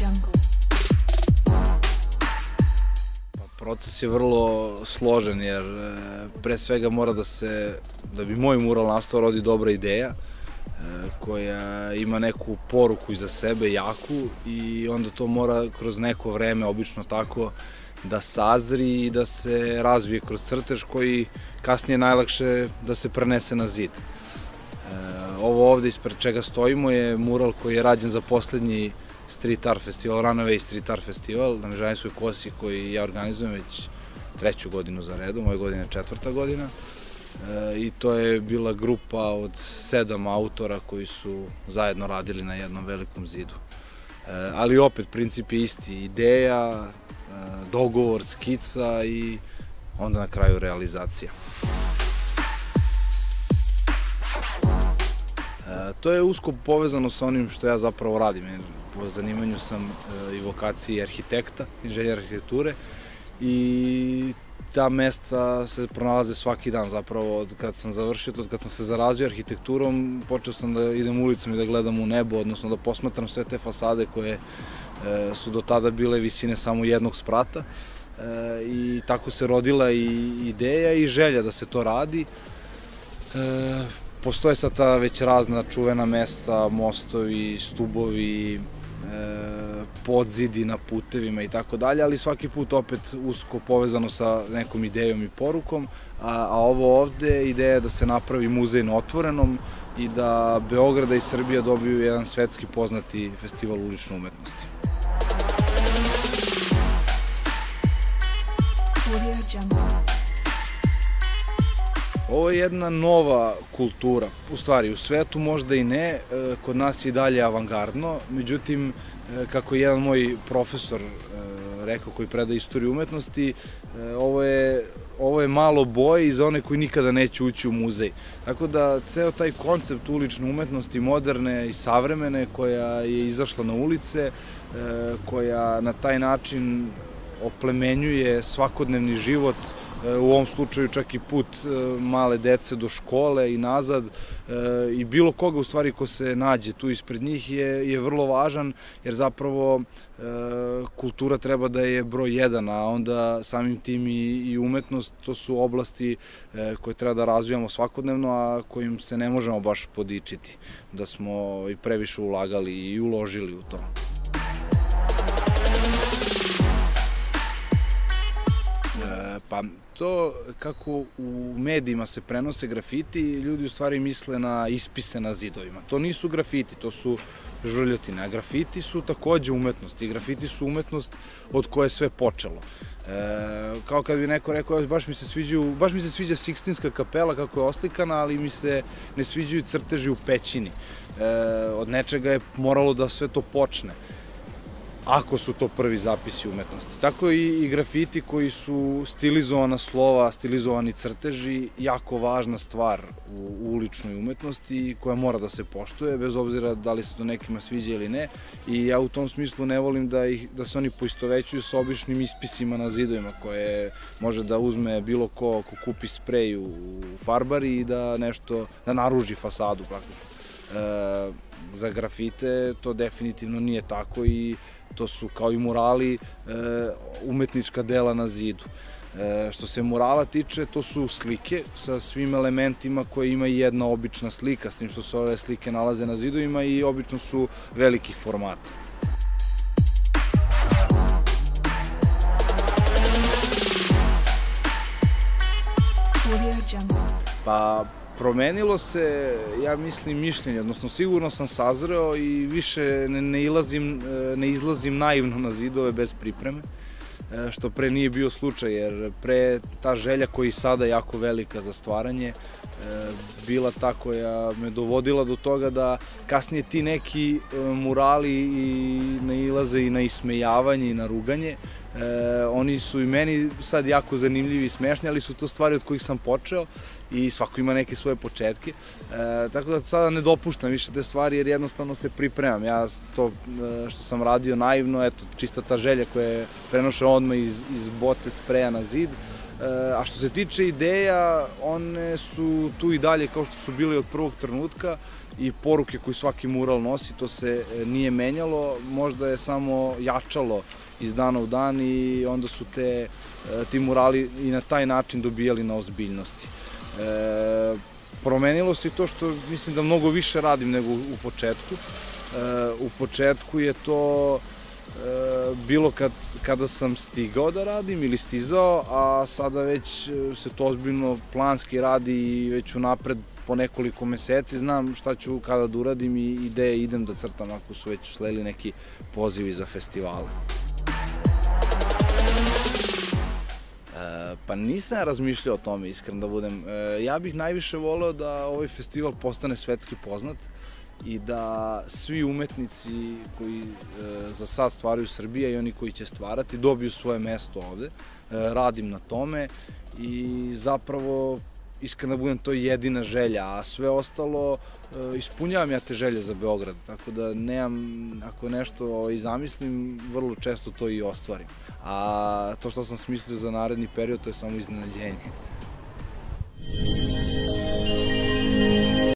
Proces je vrlo složen jer pre svega mora da bi moj mural nastao, rodi dobra ideja koja ima neku poruku iza sebe jaku i onda to mora kroz neko vreme, obično tako, da sazri i da se razvije kroz crtež koji kasnije najlakše da se prenese na zid. Ovo ovde ispred čega stojimo je mural koji je rađen za poslednji Street Art Festival, Runaway Street Art Festival na Mežanjskoj kosi koji ja organizujem već 3. godinu za redom, ove godine je 4. godina. I to je bila grupa od 7 autora koji su zajedno radili na jednom velikom zidu. Ali opet, princip je isti, ideja, dogovor, skica i onda na kraju realizacija. To je usko povezano sa onim što ja zapravo radim, jer po zanimanju sam i vokaciji arhitekta, inženjer arhitekture i ta mesta se pronalaze svaki dan zapravo od kad sam završio, od kad sam se zarazio arhitekturom, počeo sam da idem ulicom i da gledam u nebo, odnosno da posmatram sve te fasade koje su do tada bile visine samo jednog sprata i tako se rodila i ideja i želja da se to radi. Postoje sad ta već razna čuvena mesta, mostovi, stubovi, podzidi na putevima i tako dalje, ali svaki put opet usko povezano sa nekom idejom i porukom, a ovo ovde ideja je da se napravi muzej na otvorenom i da Beograd i Srbija dobiju jedan svetski poznati festival ulične umetnosti. Ovo je jedna nova kultura, u stvari u svetu možda i ne, kod nas je i dalje avangardno, međutim, kako je jedan moj profesor rekao koji predaje istoriju umetnosti, ovo je malo boje i za one koji nikada neće ući u muzej. Tako da ceo taj koncept ulične umetnosti, moderne i savremene, koja je izašla na ulice, koja na taj način oplemenjuje svakodnevni život, u ovom slučaju čak i put male dece do škole i nazad i bilo koga u stvari ko se nađe tu ispred njih je vrlo važan jer zapravo kultura treba da je broj 1, a onda samim tim i umetnost, to su oblasti koje treba da razvijamo svakodnevno, a kojim se ne možemo baš podičiti, da smo i previše ulagali i uložili u to. Pa to kako u medijima se prenose grafiti, ljudi u stvari misle na ispise na zidovima. To nisu grafiti, to su žvrljotine, a grafiti su takođe umetnost i grafiti su umetnost od koje je sve počelo. Kao kad bi neko rekao, baš mi se sviđa Sikstinska kapela kako je oslikana, ali mi se ne sviđaju crteži u pećini. Od nečega je moralo da sve to počne, ako su to prvi zapisi umetnosti. Tako i grafiti koji su stilizovana slova, stilizovani crteži, jako važna stvar u uličnoj umetnosti koja mora da se poštuje, bez obzira da li se to nekima sviđa ili ne. I ja u tom smislu ne volim da se oni poistovećuju sa običnim ispisima na zidovima koje može da uzme bilo ko kupi sprej u farbari i da naruži fasadu praktično. Za grafite to definitivno nije tako i to su kao i murali umetnička dela na zidu. Što se murala tiče, to su slike sa svim elementima koje ima i jedna obična slika, s tim što se ove slike nalaze na zidovima i obično su velikih formata. Pa, promenilo se, ja mislim, mišljenje, odnosno sigurno sam sazreo i više ne izlazim naivno na zidove bez pripreme, što pre nije bio slučaj, jer pre ta želja koja je sada jako velika za stvaranje, bila ta koja me dovodila do toga da kasnije ti neki murali nailaze i na ismejavanje i na ruganje. Oni su i meni sad jako zanimljivi i smešni, ali su to stvari od kojih sam počeo i svako ima neke svoje početke. Tako da sada ne dopuštam više te stvari jer jednostavno se pripremam. Ja to što sam radio naivno, eto, čista ta želja koja je prenošena odmah iz boce spreja na zid, A što se tiče ideja, one su tu i dalje kao što su bile od prvog trenutka i poruke koju svaki mural nosi, to se nije menjalo, možda je samo jačalo iz dana u dan i onda su ti murali i na taj način dobijali na ozbiljnosti. Promenilo se i to što mislim da mnogo više radim nego u početku. U početku je to bilo kada sam stigao da radim ili stizao, a sada već se to ozbiljno planski radi i već unapred po nekoliko meseci znam šta ću kada da uradim i gde idem da crtam ako su već usledili neki pozivi za festivale. Pa nisam razmišljao o tome, iskreno da budem. Ja bih najviše voleo da ovaj festival postane svetski poznat i da svi umetnici koji za sad stvaraju Srbija i oni koji će stvarati dobiju svoje mesto ovde. Radim na tome i zapravo, iskreno da budem, to je jedina želja, a sve ostalo ispunjavam ja te želje za Beograd, tako da nemam, ako nešto i zamislim, vrlo često to i ostvarim. A to što sam smislio za naredni period, to je samo iznenađenje.